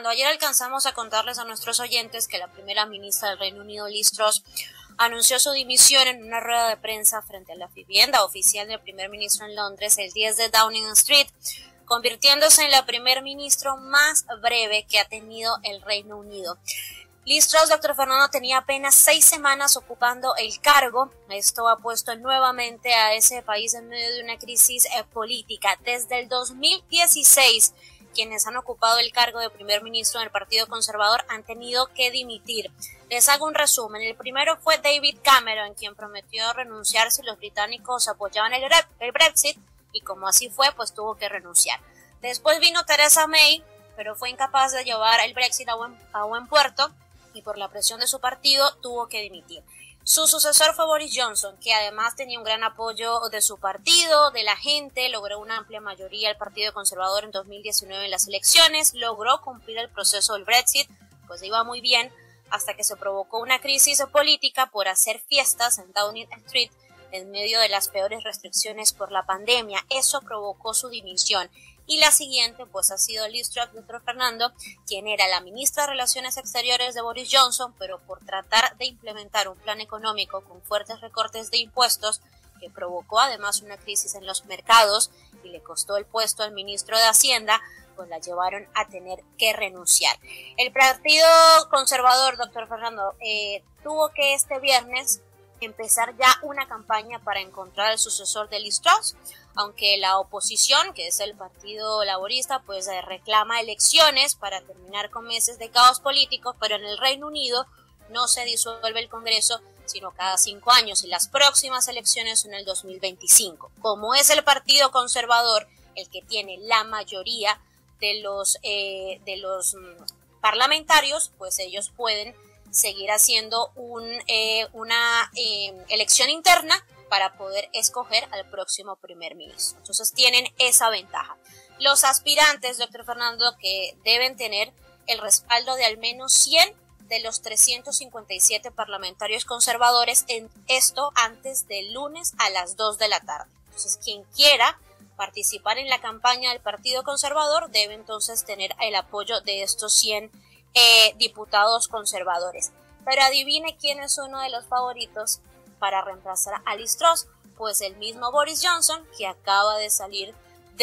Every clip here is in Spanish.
Ayer alcanzamos a contarles a nuestros oyentes que la primera ministra del Reino Unido, Liz Truss, anunció su dimisión en una rueda de prensa frente a la vivienda oficial del primer ministro en Londres, el 10 de Downing Street, convirtiéndose en la primer ministro más breve que ha tenido el Reino Unido. Liz Truss, doctor Fernando, tenía apenas 6 semanas ocupando el cargo. Esto ha puesto nuevamente a ese país en medio de una crisis política. Desde el 2016, quienes han ocupado el cargo de primer ministro en el Partido Conservador han tenido que dimitir. Les hago un resumen. El primero fue David Cameron, quien prometió renunciar si los británicos apoyaban el Brexit, y como así fue, pues tuvo que renunciar. Después vino Theresa May, pero fue incapaz de llevar el Brexit a buen puerto, y por la presión de su partido tuvo que dimitir. Su sucesor fue Boris Johnson, que además tenía un gran apoyo de su partido, de la gente, logró una amplia mayoría el Partido Conservador en 2019 en las elecciones, logró cumplir el proceso del Brexit, pues iba muy bien, hasta que se provocó una crisis política por hacer fiestas en Downing Street en medio de las peores restricciones por la pandemia. Eso provocó su dimisión. Y la siguiente, pues ha sido Liz Truss, doctor Fernando, quien era la ministra de Relaciones Exteriores de Boris Johnson, pero por tratar de implementar un plan económico con fuertes recortes de impuestos, que provocó además una crisis en los mercados y le costó el puesto al ministro de Hacienda, pues la llevaron a tener que renunciar. El Partido Conservador, doctor Fernando, tuvo que este viernes empezar ya una campaña para encontrar al sucesor de Liz Truss, aunque la oposición, que es el Partido Laborista, pues reclama elecciones para terminar con meses de caos político, pero en el Reino Unido no se disuelve el Congreso sino cada 5 años y las próximas elecciones son el 2025. Como es el Partido Conservador el que tiene la mayoría de los parlamentarios, pues ellos pueden seguir haciendo una elección interna para poder escoger al próximo primer ministro. Entonces tienen esa ventaja. Los aspirantes, doctor Fernando, que deben tener el respaldo de al menos 100 de los 357 parlamentarios conservadores, en esto antes del lunes a las 2 de la tarde. Entonces quien quiera participar en la campaña del Partido Conservador debe entonces tener el apoyo de estos 100 diputados conservadores. Pero adivine quién es uno de los favoritos para reemplazar a Liz Truss, pues el mismo Boris Johnson, que acaba de salir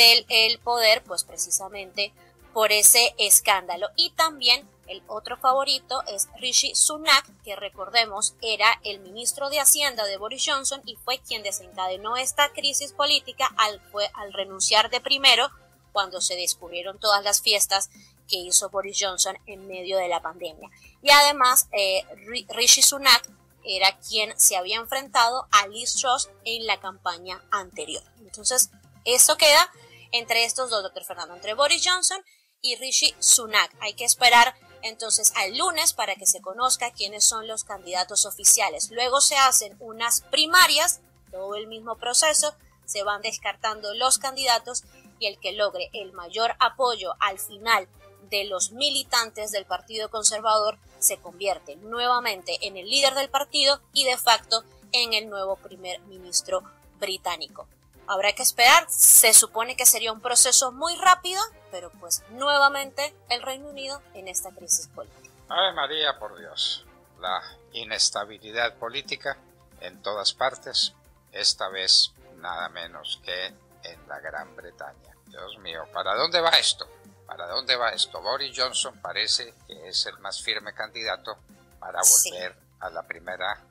del poder, pues precisamente por ese escándalo. Y también el otro favorito es Rishi Sunak, que recordemos era el ministro de Hacienda de Boris Johnson y fue quien desencadenó esta crisis política al renunciar de primero cuando se descubrieron todas las fiestas que hizo Boris Johnson en medio de la pandemia. Y además Rishi Sunak era quien se había enfrentado a Liz Truss en la campaña anterior. Entonces, esto queda entre estos dos, doctor Fernando, entre Boris Johnson y Rishi Sunak. Hay que esperar entonces al lunes para que se conozca quiénes son los candidatos oficiales. Luego se hacen unas primarias, todo el mismo proceso, se van descartando los candidatos y el que logre el mayor apoyo al final de los militantes del Partido Conservador se convierte nuevamente en el líder del partido y de facto en el nuevo primer ministro británico. Habrá que esperar, se supone que sería un proceso muy rápido, pero pues nuevamente el Reino Unido en esta crisis política. Ave María, por Dios, la inestabilidad política en todas partes, esta vez nada menos que en la Gran Bretaña. Dios mío, ¿para dónde va esto? ¿Para dónde va esto? Boris Johnson parece que es el más firme candidato para volver a la primera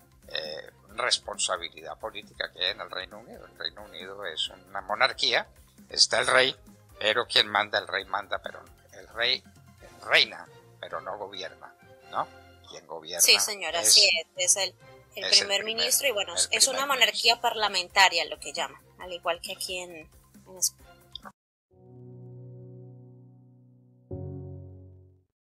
responsabilidad política que hay en el Reino Unido. El Reino Unido es una monarquía, está el rey, pero quien manda, el rey manda, pero el rey reina, pero no gobierna, ¿no? Quien gobierna. Sí, señora, sí, es el primer ministro y bueno, es una monarquía parlamentaria lo que llaman, al igual que aquí en España.